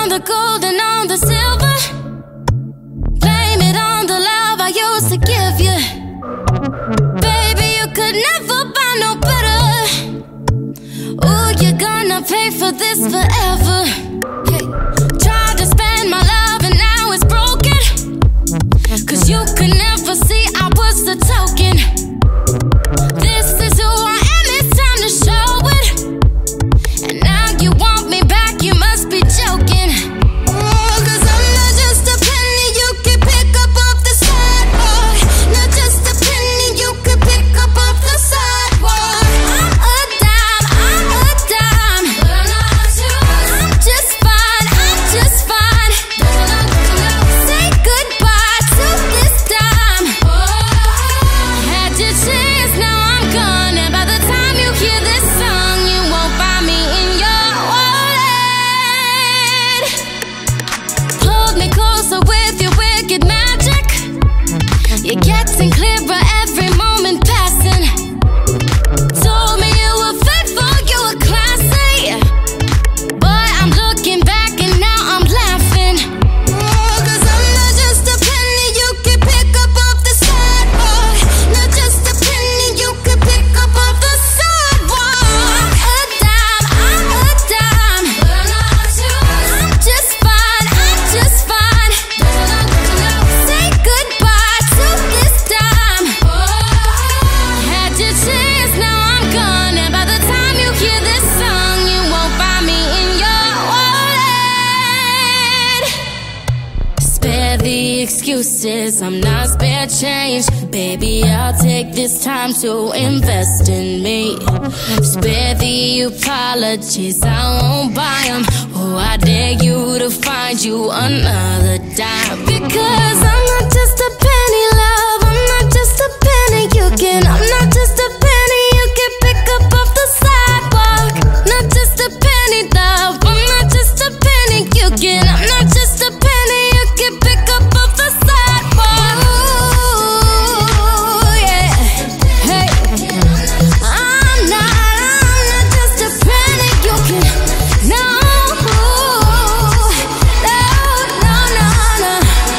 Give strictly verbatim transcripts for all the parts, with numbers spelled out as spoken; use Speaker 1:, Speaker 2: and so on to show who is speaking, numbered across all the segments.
Speaker 1: on the gold and on the silver. Blame it on the love I used to give you. Baby, you could never buy no better. Ooh, you're gonna pay for this forever. Hey. Tried to spend my love and now it's broken. Cause you could never see I was the token. This is who I am, it's time to show it. And now you want me back, you must be joking. Oh, cause I'm not just a penny you can pick up off the sidewalk. Not just a penny you can pick up off the sidewalk. I'm a dime, I'm a dime, but I'm not yours. I'm just fine, I'm just fine. Say goodbye to this dime. Had your chance, now I'm gone. And by the time you hear this song, you won't find me in your wallet. Hold me closer with your wicked magic. You're getting clearer every moment passing. Told me you were faithful, you were classy. Boy, I'm looking back and now I'm laughing. Oh, cause I'm not just a penny you can pick up off the sidewalk. Not just a penny you can pick up off the sidewalk. I'm a dime, I'm a dime, but I'm not yours. I'm just fine, I'm just fine. Say goodbye to this dime. Had your chance, now I'm gone. And by the time you hear this song, you won't find me in your wallet. Spare the excuses, I'm not spare change. Baby, I'll take this time to invest in me. Spare the apologies, I won't buy them. Oh, I dare you to find you another dime. Because I'm not just a penny, love, I'm not just a penny you can. I'm not just a penny you can pick up off the sidewalk. Not just a penny, love, I'm not just a penny you can. I'm not just a penny you can pick up off the sidewalk. Ooh, yeah. Hey. I'm not, I'm not just a penny you can. No, no, no, no, no.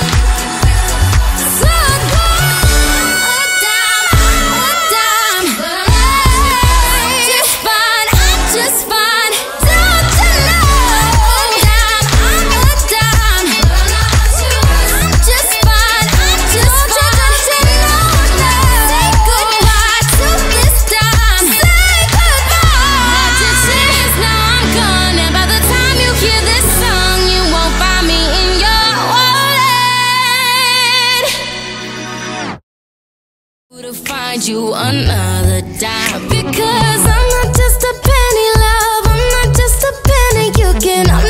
Speaker 1: Sidewalk. A dime, a dime, but I'm just fine, I'm just fine. Don't you know? A dime, I'm a dime, but I'm just fine, I'm just fine. Don't you know? Say goodbye to this dime. Say goodbye. Had your chance, now I'm gone. And by the time you hear this song, you won't find me in your wallet. To find you another dime. Because I'm not just a penny, love, I'm not just a penny you can. I'm